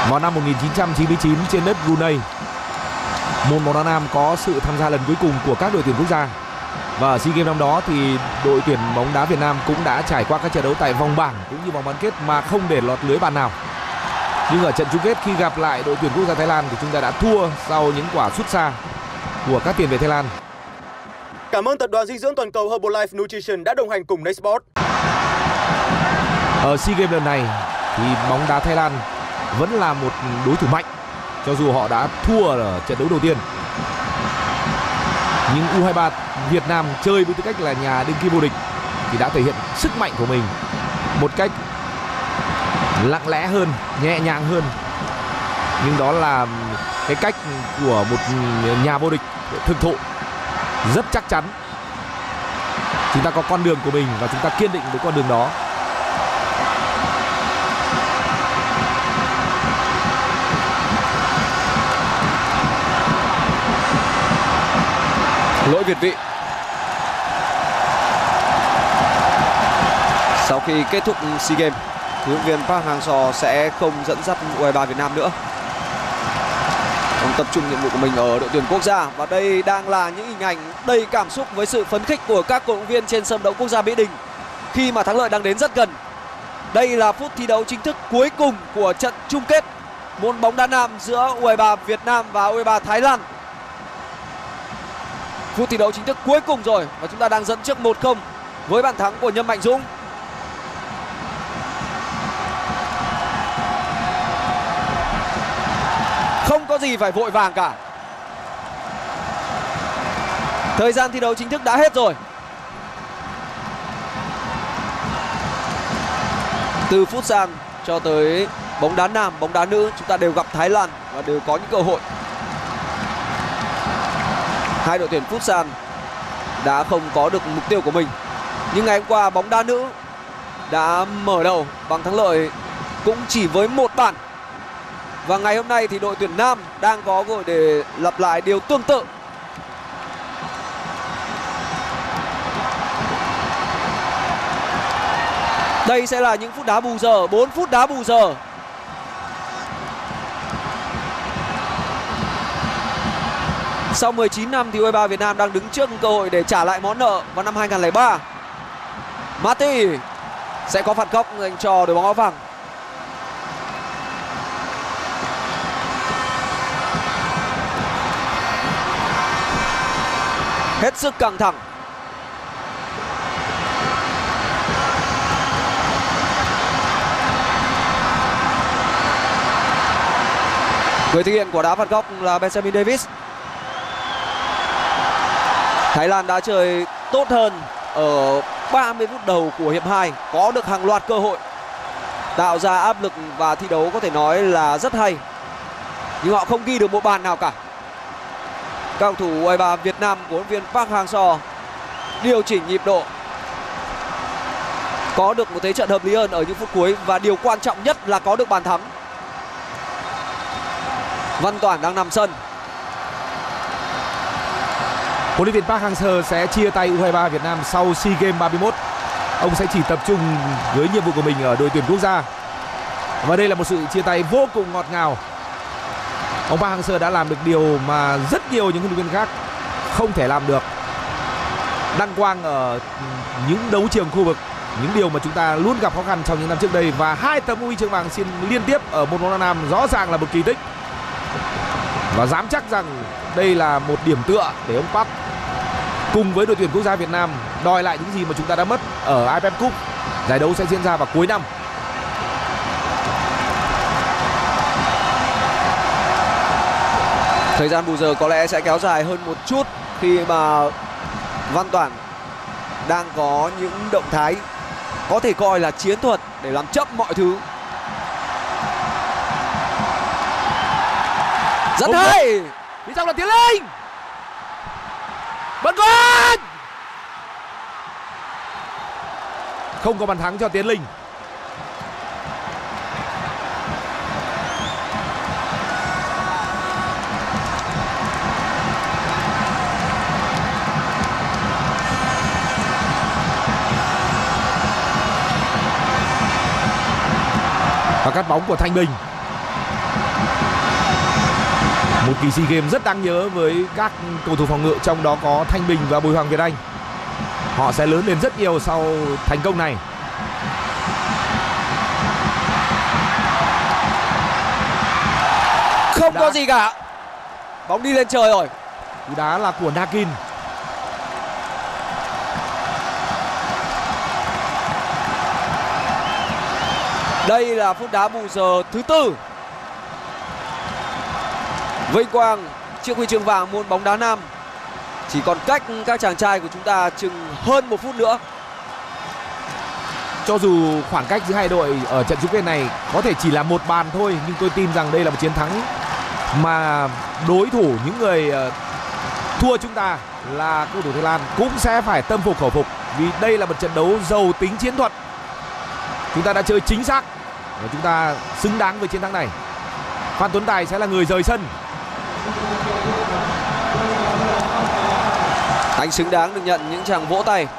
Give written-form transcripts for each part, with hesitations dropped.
Vào năm 1999 trên đất Brunei, môn bóng đá nam có sự tham gia lần cuối cùng của các đội tuyển quốc gia. Và ở SEA Games năm đó thì đội tuyển bóng đá Việt Nam cũng đã trải qua các trận đấu tại vòng bảng cũng như vòng bán kết mà không để lọt lưới bàn nào. Nhưng ở trận chung kết khi gặp lại đội tuyển quốc gia Thái Lan thì chúng ta đã thua sau những quả sút xa của các tiền vệ Thái Lan. Cảm ơn tập đoàn dinh dưỡng toàn cầu Herbalife Nutrition đã đồng hành cùng Nextsport. Ở SEA Games lần này thì bóng đá Thái Lan vẫn là một đối thủ mạnh, cho dù họ đã thua ở trận đấu đầu tiên. Nhưng U23 Việt Nam chơi với tư cách là nhà đương kim vô địch thì đã thể hiện sức mạnh của mình một cách lặng lẽ hơn, nhẹ nhàng hơn. Nhưng đó là cái cách của một nhà vô địch thực thụ, rất chắc chắn. Chúng ta có con đường của mình và chúng ta kiên định với con đường đó. Lỗi việt vị. Sau khi kết thúc SEA Games, huấn luyện viên Park Hang-seo sẽ không dẫn dắt U23 Việt Nam nữa. Ông tập trung nhiệm vụ của mình ở đội tuyển quốc gia. Và đây đang là những hình ảnh đầy cảm xúc với sự phấn khích của các cổ động viên trên sân vận động quốc gia Mỹ Đình khi mà thắng lợi đang đến rất gần. Đây là phút thi đấu chính thức cuối cùng của trận chung kết môn bóng đá nam giữa U23 Việt Nam và U23 Thái Lan. Phút thi đấu chính thức cuối cùng rồi và chúng ta đang dẫn trước 1-0 với bàn thắng của Nhâm Mạnh Dũng. Không có gì phải vội vàng cả. Thời gian thi đấu chính thức đã hết rồi. Từ futsal cho tới bóng đá nam, bóng đá nữ, chúng ta đều gặp Thái Lan và đều có những cơ hội. Hai đội tuyển futsal đã không có được mục tiêu của mình. Nhưng ngày hôm qua bóng đá nữ đã mở đầu bằng thắng lợi cũng chỉ với 1 bàn. Và ngày hôm nay thì đội tuyển nam đang có cơ hội để lặp lại điều tương tự. Đây sẽ là những phút đá bù giờ, 4 phút đá bù giờ. Sau 19 năm thì U23 Việt Nam đang đứng trước cơ hội để trả lại món nợ vào năm 2003. Mati sẽ có phạt góc dành cho đội bóng áo vàng. Hết sức căng thẳng. Người thực hiện quả đá phạt góc là Benjamin Davis. Thái Lan đã chơi tốt hơn ở 30 phút đầu của hiệp 2, có được hàng loạt cơ hội, tạo ra áp lực và thi đấu có thể nói là rất hay. Nhưng họ không ghi được một bàn nào cả. Các cầu thủ U23 Việt Nam của huấn luyện viên Park Hang-seo điều chỉnh nhịp độ, có được một thế trận hợp lý hơn ở những phút cuối và điều quan trọng nhất là có được bàn thắng. Văn Toản đang nằm sân. Huấn luyện viên Park Hang-seo sẽ chia tay U23 Việt Nam sau SEA Games 31. Ông sẽ chỉ tập trung với nhiệm vụ của mình ở đội tuyển quốc gia. Và đây là một sự chia tay vô cùng ngọt ngào. Ông Park Hang-seo đã làm được điều mà rất nhiều những huấn luyện viên khác không thể làm được. Đăng quang ở những đấu trường khu vực, những điều mà chúng ta luôn gặp khó khăn trong những năm trước đây. Và 2 tấm huy chương vàng xin liên tiếp ở môn bóng đá nam rõ ràng là một kỳ tích. Và dám chắc rằng đây là một điểm tựa để ông Park cùng với đội tuyển quốc gia Việt Nam đòi lại những gì mà chúng ta đã mất ở AFF Cup. Giải đấu sẽ diễn ra vào cuối năm. Thời gian bù giờ có lẽ sẽ kéo dài hơn một chút khi mà Văn Toản đang có những động thái có thể coi là chiến thuật để làm chậm mọi thứ. Rất hay. Phía sau là Tiến Linh. Vẫn còn. Không có bàn thắng cho Tiến Linh. Và cắt bóng của Thanh Bình. Một kỳ SEA Games rất đáng nhớ với các cầu thủ phòng ngự, trong đó có Thanh Bình và Bùi Hoàng Việt Anh. Họ sẽ lớn lên rất nhiều sau thành công này. Không có gì cả. Bóng đi lên trời rồi. Cú đá là của Nakin. Đây là phút đá bù giờ thứ 4. Vinh quang chiếc huy chương vàng môn bóng đá nam chỉ còn cách các chàng trai của chúng ta chừng hơn 1 phút nữa. Cho dù khoảng cách giữa hai đội ở trận chung kết này có thể chỉ là 1 bàn thôi, nhưng tôi tin rằng đây là một chiến thắng mà đối thủ, những người thua chúng ta là cầu thủ Thái Lan cũng sẽ phải tâm phục khẩu phục, vì đây là một trận đấu giàu tính chiến thuật. Chúng ta đã chơi chính xác và chúng ta xứng đáng với chiến thắng này. Phan Tuấn Tài sẽ là người rời sân. Anh xứng đáng được nhận những tràng vỗ tay.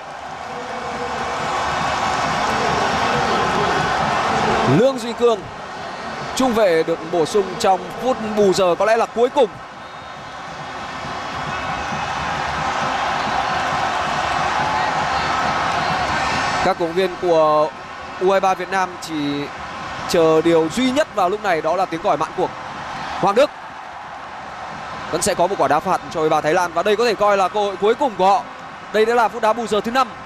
Lương Duy Cương, trung vệ, được bổ sung trong phút bù giờ có lẽ là cuối cùng. Các cổ động viên của U23 Việt Nam chỉ chờ điều duy nhất vào lúc này, đó là tiếng còi mãn cuộc. Hoàng Đức vẫn sẽ có một quả đá phạt cho U23 Thái Lan và đây có thể coi là cơ hội cuối cùng của họ. Đây đã là phút đá bù giờ thứ 5.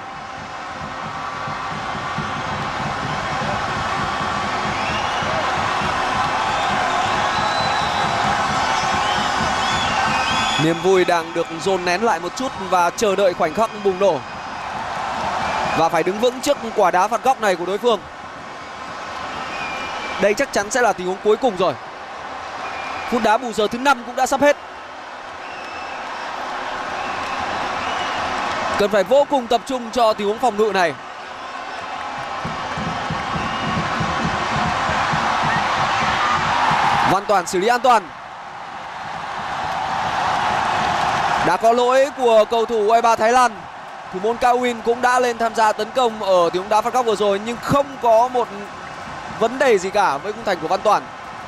Niềm vui đang được dồn nén lại một chút và chờ đợi khoảnh khắc bùng nổ. Và phải đứng vững trước quả đá phạt góc này của đối phương. Đây chắc chắn sẽ là tình huống cuối cùng rồi. Phút đá bù giờ thứ 5 cũng đã sắp hết. Cần phải vô cùng tập trung cho tình huống phòng ngự này. Văn Toản xử lý an toàn. Đã có lỗi của cầu thủ U23 Thái Lan. Thủ môn Cao Win cũng đã lên tham gia tấn công ở tình huống đá phạt góc vừa rồi, nhưng không có một vấn đề gì cả với khung thành của Văn Toản.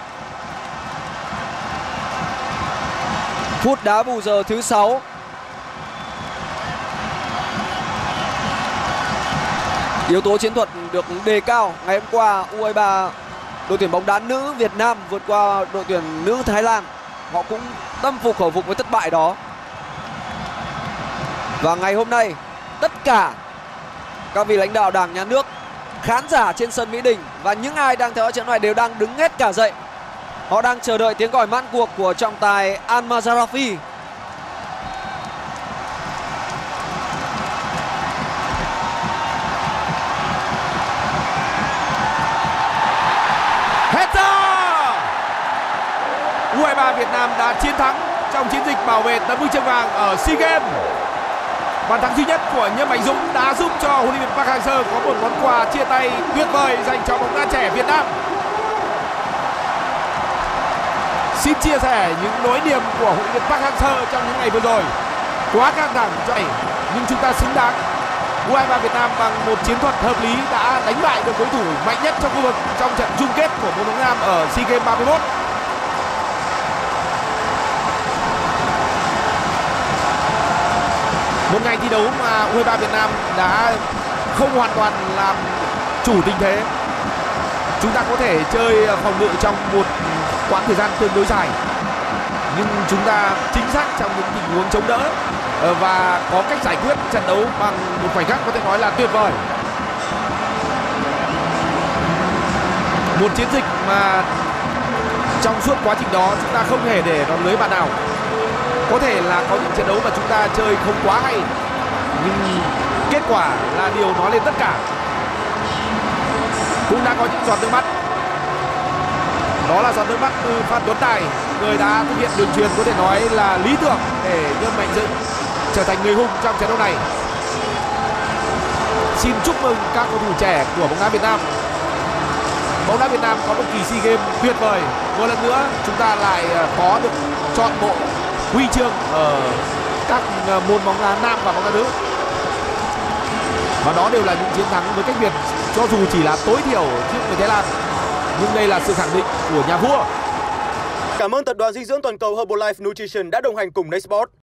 Phút đá bù giờ thứ 6. Yếu tố chiến thuật được đề cao. Ngày hôm qua U23, đội tuyển bóng đá nữ Việt Nam vượt qua đội tuyển nữ Thái Lan. Họ cũng tâm phục khẩu phục với thất bại đó. Và ngày hôm nay, tất cả các vị lãnh đạo Đảng, Nhà nước, khán giả trên sân Mỹ Đình và những ai đang theo dõi trận này đều đang đứng hết cả dậy. Họ đang chờ đợi tiếng còi mãn cuộc của trọng tài Al Mazarafi. Hết giờ! U23 Việt Nam đã chiến thắng trong chiến dịch bảo vệ tấm huy chương vàng ở SEA Games. Bàn thắng duy nhất của Nhâm Mạnh Dũng đã giúp cho huấn luyện viên Park Hang-seo có một món quà chia tay tuyệt vời dành cho bóng đá trẻ Việt Nam. Xin chia sẻ những nỗi niềm của huấn luyện viên Park Hang-seo trong những ngày vừa rồi. Quá căng thẳng vậy nhưng chúng ta xứng đáng. U23 Việt Nam bằng một chiến thuật hợp lý đã đánh bại được đối thủ mạnh nhất trong khu vực trong trận chung kết của môn bóng nam ở SEA Games 31. Một ngày thi đấu mà U23 Việt Nam đã không hoàn toàn làm chủ tình thế. Chúng ta có thể chơi phòng ngự trong một quãng thời gian tương đối dài, nhưng chúng ta chính xác trong những tình huống chống đỡ và có cách giải quyết trận đấu bằng một khoảnh khắc có thể nói là tuyệt vời. Một chiến dịch mà trong suốt quá trình đó chúng ta không hề để nó lưới bàn nào. Có thể là có những trận đấu mà chúng ta chơi không quá hay, nhưng kết quả là điều nói lên tất cả. Cũng đã có những giọt nước mắt. Đó là giọt nước mắt từ Phan Tuấn Tài, người đã thực hiện đường truyền có thể nói là lý tưởng để Nhâm Mạnh Dũng trở thành người hùng trong trận đấu này. Xin chúc mừng các cầu thủ trẻ của bóng đá Việt Nam. Bóng đá Việt Nam có một kỳ SEA Games tuyệt vời. Một lần nữa chúng ta lại có được chọn bộ huy chương ở các môn bóng đá nam và bóng đá nữ. Và đó đều là những chiến thắng với cách biệt cho dù chỉ là tối thiểu trước người Thái Lan, nhưng đây là sự khẳng định của nhà vua. Cảm Cảm ơn tập đoàn dinh dưỡng toàn cầu Herbalife Nutrition đã đồng hành cùng Nextsport.